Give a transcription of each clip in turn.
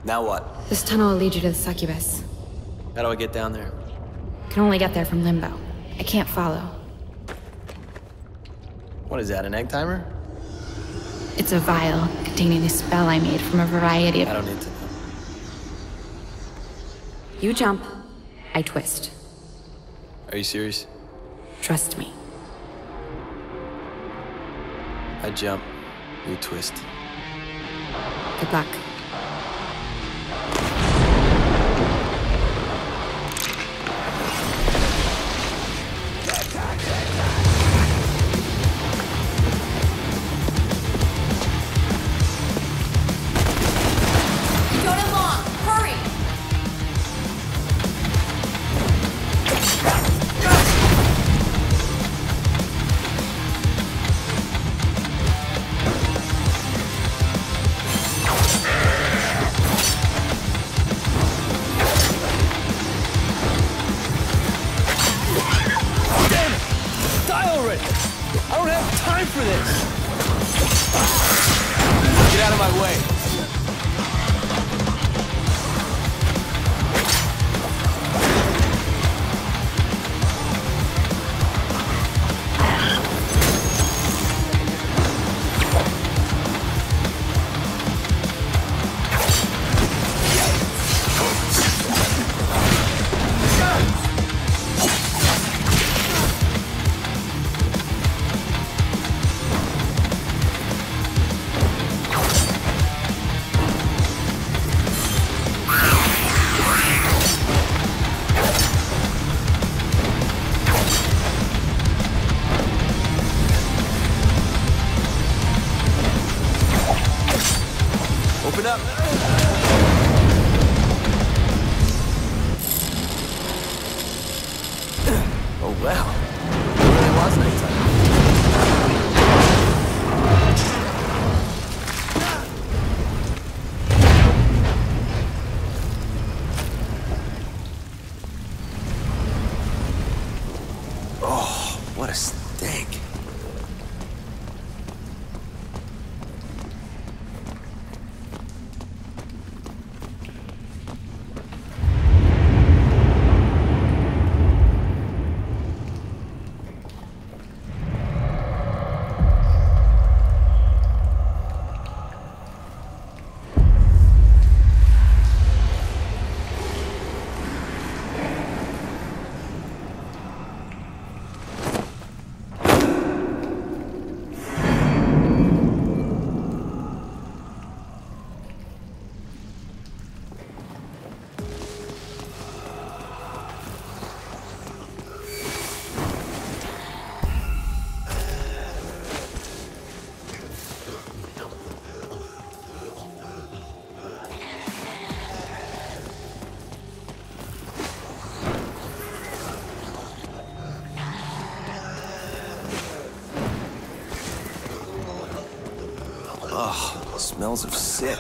Now what? This tunnel will lead you to the succubus. How do I get down there? Can only get there from Limbo. I can't follow. What is that, an egg timer? It's a vial containing a spell I made from a variety of... I don't need to know. You jump, I twist. Are you serious? Trust me. I jump, you twist. Good luck. What a stink. Ugh, smells of sick.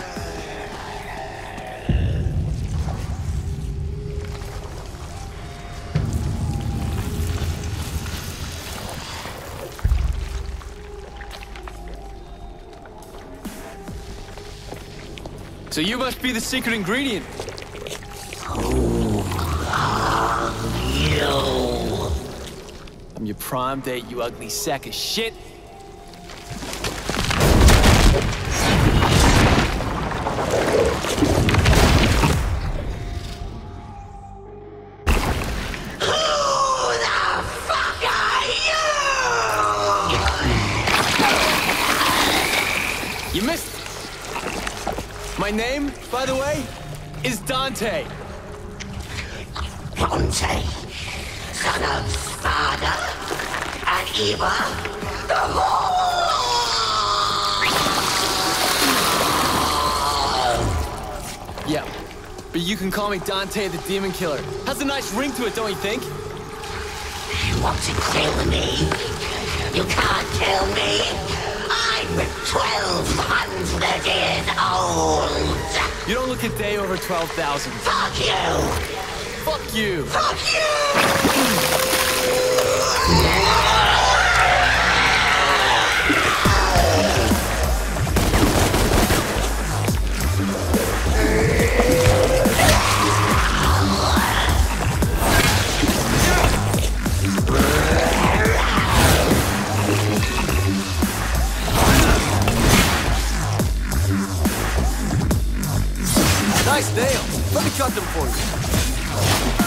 So you must be the secret ingredient. Who are you? I'm your prime date, you ugly sack of shit. You missed. My name, by the way, is Dante. Dante, son of Spada and Eva, the Yeah, but you can call me Dante the Demon Killer. Has a nice ring to it, don't you think? You want to kill me? You can't kill me. I'm 1,200 years old. You don't look a day over 12,000. Fuck you. Fuck you. Fuck you. Nice nails. Let me cut them for you.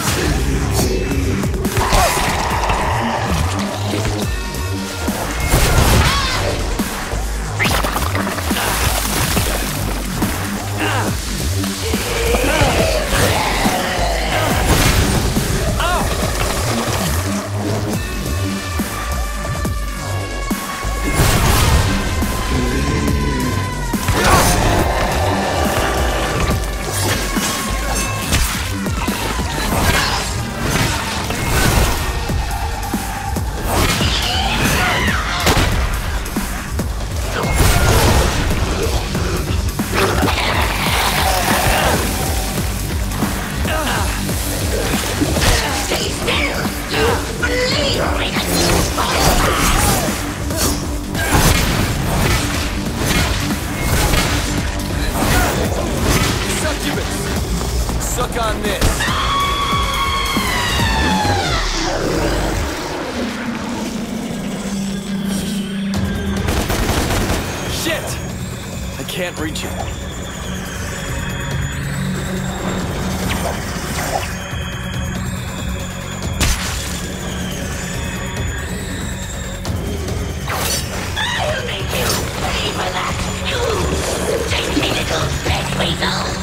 Suck on this. Shit! I can't reach it. I'll make you pay for that. You dainty little pet weasel.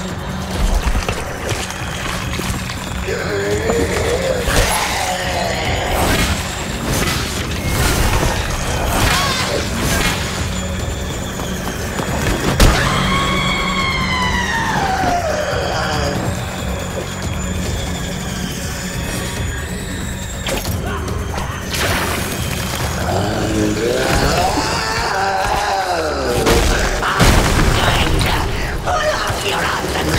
I'm going to pull off your underneath.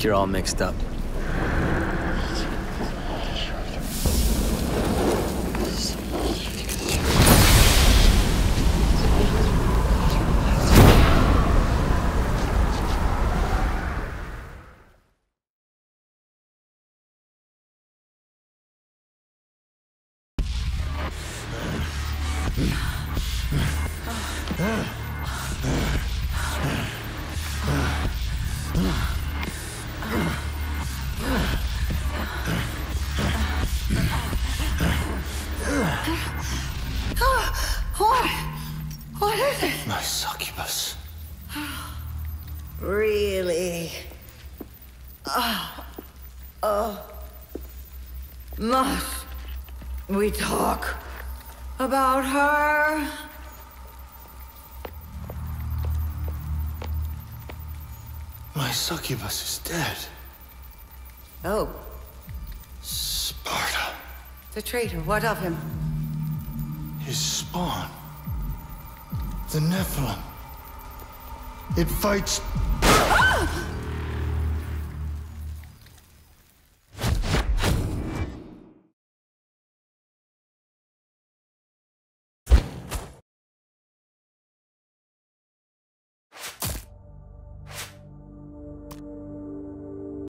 you're all mixed up. What is it? My succubus. Really? Must we talk about her? My succubus is dead. Oh, Sparta. the traitor. What of him? His spawn. The Nephilim. It fights